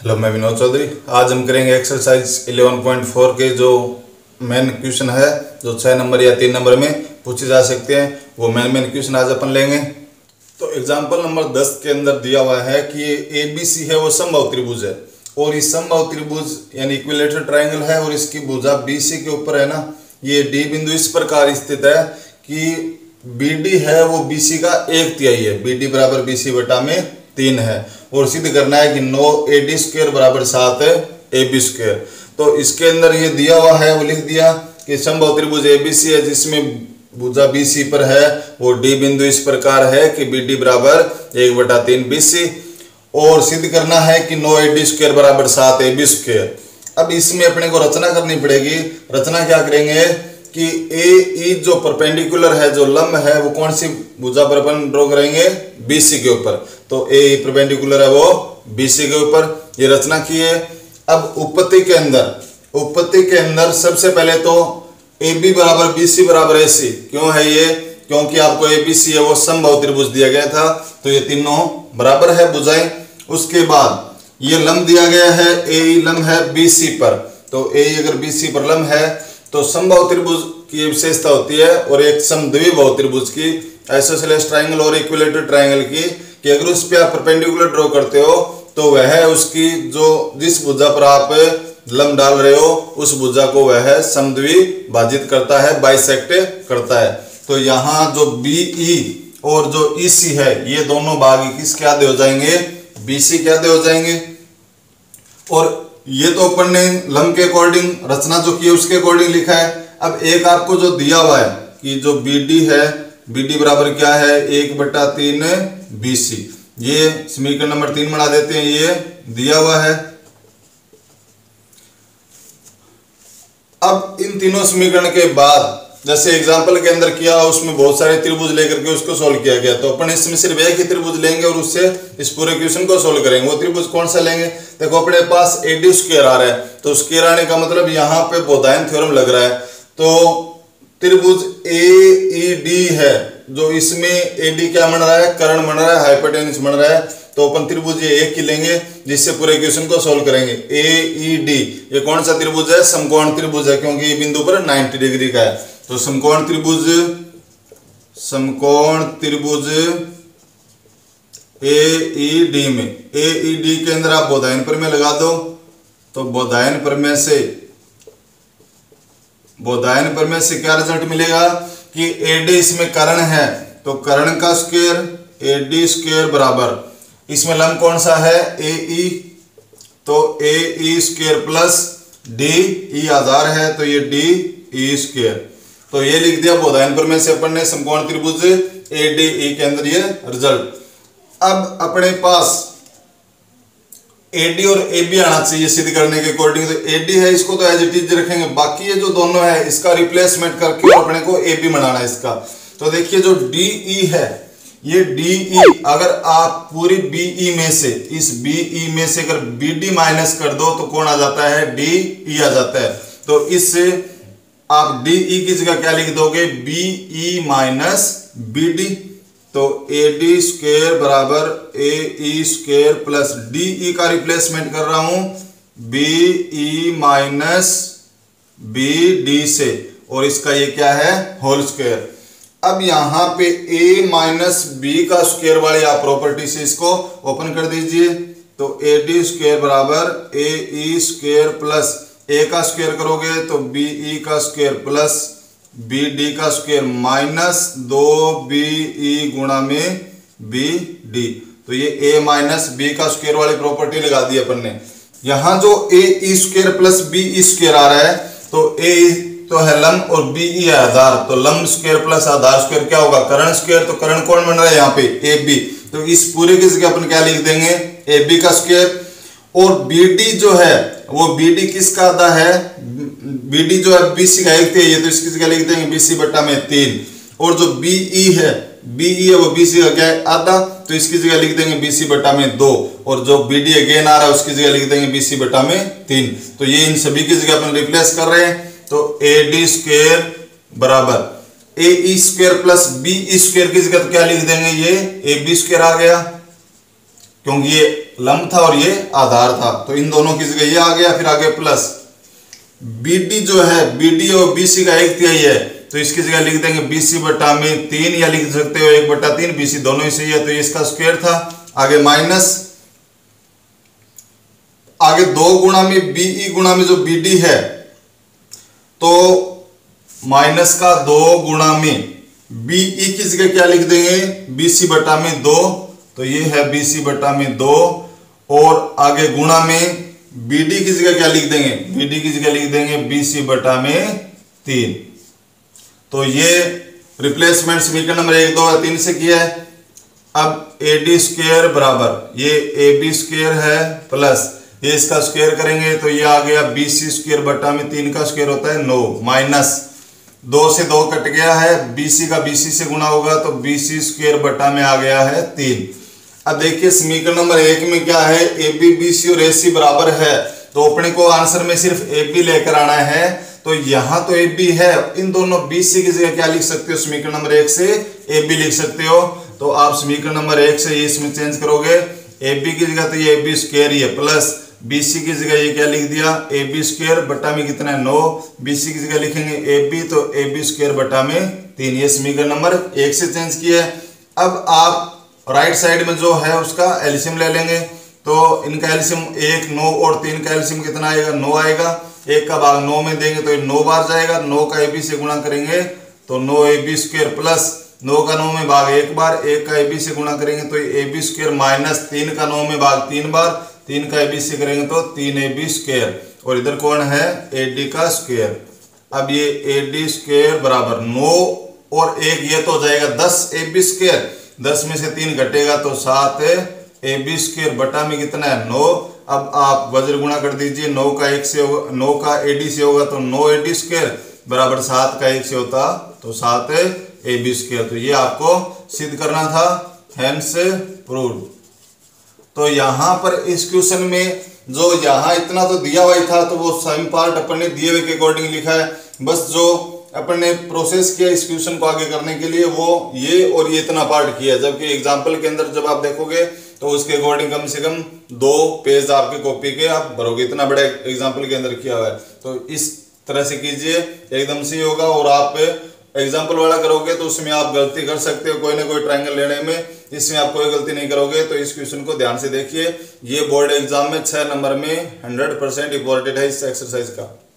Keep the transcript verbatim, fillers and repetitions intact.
Hello, मैं विनोद चौधरी। आज हम करेंगे एक्सरसाइज इलेवन पॉइंट फोर के जो मेन क्वेश्चन है, जो छः नंबर या तीन नंबर में पूछे जा सकते हैं, वो मेन मेन क्वेश्चन आज अपन लेंगे। तो एग्जांपल नंबर दस के अंदर दिया हुआ है कि ये ए बी सी है, वो समबाहु त्रिभुज है और इस समबाहु त्रिभुज यानी इक्विलेटरल ट्रायंगल है और इसकी भुजा बी सी के ऊपर है ना, ये डी बिंदु इस प्रकार स्थित है कि बी डी है वो बी सी का एक तिहाई है, बी डी बराबर बी सी बटा में तीन है और सिद्ध करना है कि नौ ए डी स्क्वायर बराबर सात ए बी स्क्वायर। तो इसके अंदर ये दिया हुआ है, वो लिख दिया कि समबाहु त्रिभुज ए बी सी है जिसमें भुजा बी सी पर है वो डी बिंदु इस प्रकार है कि बी डी बराबर एक बटा तीन बी सी और सिद्ध करना है कि नौ ए डी स्क्वायर बराबर सात ए बी स्क्वायर। अब इसमें अपने को रचना करनी पड़ेगी। रचना क्या करेंगे कि ए ई जो परपेंडिकुलर है, जो लंब है, वो कौन सी भुजा पर अपन ड्रॉ करेंगे? बी सी के ऊपर। तो ए ई परपेंडिकुलर है वो बी सी के ऊपर, ये रचना की है। अब उपपत्ति के अंदर उपपत्ति के अंदर सबसे पहले तो ए बी बराबर बी सी बराबर ए सी क्यों है ये? क्योंकि आपको ए बी सी है वो समबाहु त्रिभुज दिया गया था, तो ये तीनों बराबर है भुजाएं। उसके बाद ये लंब दिया गया है, ए ई लंब है बी सी पर, तो ए ई अगर बी सी पर लंब है तो समबाहु त्रिभुज की विशेषता होती है और एक समद्विबाहु त्रिभुज की, आइसोसेलेस ट्रायंगल और इक्विलेटरल ट्रायंगल की, कि अगर उस पे आप परपेंडिकुलर ड्रॉ करते हो तो वह उसकी जो जिस भुजा पर आप लंब डाल रहे हो उस भुजा को वह समद्विभाजित करता है, बाइसेक्ट करता है। तो यहाँ जो बी ई और जो ई सी है ये दोनों भाग किसके आधे हो जाएंगे? बी सी के आधे हो जाएंगे। और ये तो अपन ने लंब के अकॉर्डिंग रचना जो की है उसके अकॉर्डिंग लिखा है। अब एक आपको जो दिया हुआ है कि जो बी डी है, बी डी बराबर क्या है? एक बटा तीन बी सी, ये समीकरण नंबर तीन बना देते हैं, ये दिया हुआ है। अब इन तीनों समीकरण के बाद जैसे एग्जांपल के अंदर किया उसमें बहुत सारे त्रिभुज लेकर के उसको सोल्व किया गया, तो अपन इसमें सिर्फ एक ही त्रिभुज लेंगे और उससे इस पूरे क्वेश्चन को सोल्व करेंगे। वो त्रिभुज कौन सा लेंगे? देखो अपने पास ए डी स्क्वायर आ रहा है, तो स्क्वायर आने का मतलब यहाँ पे बोधायन थ्योरम लग रहा है। तो त्रिभुज ए ई डी है, जो इसमें ए डी क्या बन रहा है? कर्ण बन रहा है, हाइपोटेन्यूस बन रहा है, तो अपन त्रिभुज ये एक ही लेंगे जिससे पूरे क्वेश्चन को सोल्व करेंगे। ए ई डी ये कौन सा त्रिभुज है? समकोण त्रिभुज है, क्योंकि ये बिंदु पर नब्बे डिग्री का है। तो समकोण त्रिभुज समकोण त्रिभुज ए ई डी में ए ई डी के अंदर आप बोधायन प्रमेय लगा दो, तो बोधायन प्रमेय से बोधायन प्रमेय से क्या रिजल्ट मिलेगा कि ए डी इसमें कर्ण है, तो कर्ण का स्क्वायर ए डी स्क्वायर बराबर इसमें लंब कौन सा है? ए ई, तो A E square plus D E आधार है, तो ये डी ई स्क्वायर। तो ये लिख दिया बोधायन प्रमेय से अपन ने समकोण त्रिभुज ए डी ई के अंदर ये रिजल्ट। अब अपने पास ए डी और ए बी आना चाहिए सिद्ध करने के अकॉर्डिंग, तो ए डी है इसको तो एज इट इज रखेंगे, बाकी ये जो दोनों है इसका रिप्लेसमेंट करके अपने को ए बी बनाना है इसका। तो देखिए जो डी ई है, ये डी ई अगर आप पूरी बी ई में से इस बी ई में से अगर बी डी माइनस कर दो तो कौन आ जाता है? डी ई आ जाता है। तो इससे आप डी ई की जगह क्या लिख दोगे? B E minus B D, तो ए डी स्क्वायर बराबर A E square plus D E का रिप्लेसमेंट कर रहा हूं B E minus B D से, और इसका ये क्या है? Whole square. अब यहां पे a माइनस बी का स्क्वायर वाली आप प्रॉपर्टी से इसको ओपन कर दीजिए, तो ए डी स्क्वायर बराबर A E square plus a का स्क्वायर करोगे तो बी ई का स्क्वायर प्लस बी डी का स्क्वायर माइनस दो बी ई गुणा में बी डी, तो ये a माइनस बी का स्क्वायर वाली प्रॉपर्टी लगा दी अपन ने। यहां जो A E square plus B E square आ रहा है, तो a तो है लंब और बी ई है आधार, तो लंब स्क्वायर प्लस आधार स्क्वायर क्या होगा? कर्ण स्क्वायर। तो कर्ण कौन बन रहा है यहाँ पे? ए बी, तो इस पूरे की जगह अपन क्या लिख देंगे? ए बी का स्क्वायर। और बी डी जो है वो बी डी किसका आधा है? बी डी जो है बी सी का एक तिहाई है, तो इसकी जगह लिख देंगे बी सी बटा में तीन। और जो बी ई है बी ई है वो बी सी का क्या है? आधा, तो इसकी जगह लिख देंगे बी सी बटा में दो। और जो बी डी अगेन आ रहा है उसकी जगह लिख देंगे बी सी बटा में तीन। तो ये इन सभी की जगह अपन रिप्लेस कर रहे हैं, तो ए डी स्क्वायर बराबर A E square plus B E square की जगह तो क्या लिख देंगे? ये ए बी स्क्वायर आ गया, क्योंकि ये लंब था और ये आधार था, तो इन दोनों की जगह ये आ गया। फिर आगे प्लस बी डी जो है, बी डी और बी सी का एक तिहाई है, तो इसकी जगह लिख देंगे बी सी बटा में तीन, या लिख सकते हो एक बटा तीन, बी सी दोनों ही सही है, तो ये इसका स्क्वायर था। आगे माइनस, आगे दो गुणा में बीई गुणा में जो बीडी है, तो माइनस का दो गुणा में बीई की जगह क्या लिख देंगे, बीसी बटा में दो, तो ये है बीसी बटा में दो, और आगे गुणा में बीडी की जगह क्या लिख देंगे, बीडी की जगह लिख देंगे बीसी बटा में तीन। तो ये रिप्लेसमेंट समीकरण नंबर एक, दो या तीन से किया है। अब ए डी स्क्वेयर बराबर ये ए बी स्क्वेयर है प्लस ये इसका स्क्वायर करेंगे तो ये आ गया बी सी स्क्वायर बटा में तीन का स्क्वायर होता है नौ, माइनस दो से दो कट गया है, बीसी का बीसी से गुणा होगा तो बीसी स्क्वायर बटा में आ गया है तीन। अब देखिए समीकरण नंबर एक में क्या है, ए बी बी सी और ए सी बराबर है, तो अपने को आंसर में सिर्फ ए बी लेकर आना है। तो यहां तो ए बी है, इन दोनों बी सी की जगह क्या लिख सकते हो, समीकरण नंबर एक से ए बी लिख सकते हो। तो आप समीकरण नंबर एक से ये इसमें चेंज करोगे, ए बी की जगह तो ये ए बी स्क्वायर ही है, प्लस बीसी की जगह ये क्या लिख दिया, ए बी स्क्वायर बटा में कितना है नौ, बीसी की जगह लिखेंगे ए बी तो ए बी स्क्वायर बटा में तीन। ये समीकरण नंबर एक से चेंज किया है। अब आप राइट साइड में जो है उसका एलसीएम ले लेंगे, तो इनका एलसीएम एक, नौ और तीन का एलसीएम कितना आएगा, नौ आएगा। एक का भाग नौ में देंगे तो ये नौ बार जाएगा, नौ का ए बी से गुणा करेंगे तो नौ ए बी स्क्वायर प्लस नौ का नौ में भाग एक बार, एक का ए बी से गुणा करेंगे तो ए बी स्क्वायर माइनस तीन का नौ में भाग तीन बार, तीन का ए बी से करेंगे तो तीन ए बी स्क्वायर, और इधर कौन है ए डी का स्क्वायर। अब ये ए डी स्क्वायर बराबर नौ और एक ये तो हो जाएगा दस ए बी स्क्वायर, दस में से तीन घटेगा तो सात ए बी स्क्वायर बटा में कितना है नौ। अब आप वज्र गुणा कर दीजिए, नौ का एक से होगा, नौ का ए डी से होगा तो नौ ए डी स्क्वायर बराबर सात का एक से होता तो सात ए बी स्क्वायर। तो ये आपको सिद्ध करना था, हेंस प्रूव्ड। तो यहाँ पर इस क्वेश्चन में जो यहाँ इतना तो दिया हुआ था, तो वो सेम पार्ट अपन ने दिए हुए के अकॉर्डिंग लिखा है, बस जो अपन ने प्रोसेस किया इस क्वेश्चन को आगे करने के लिए वो ये और ये इतना पार्ट किया। जबकि एग्जाम्पल के अंदर जब आप देखोगे तो उसके अकॉर्डिंग कम से कम दो पेज आपके कॉपी के आप भरोगे, इतना बड़ा एग्जाम्पल के अंदर किया हुआ है। तो इस तरह से कीजिए, एकदम से होगा। और आप एग्जाम्पल वाला करोगे तो उसमें आप गलती कर सकते हो, कोई ना कोई ट्रायंगल लेने में, इसमें आप कोई गलती नहीं करोगे। तो इस क्वेश्चन को ध्यान से देखिए, ये बोर्ड एग्जाम में छह नंबर में हंड्रेड परसेंट इंपॉर्टेंट है इस एक्सरसाइज का।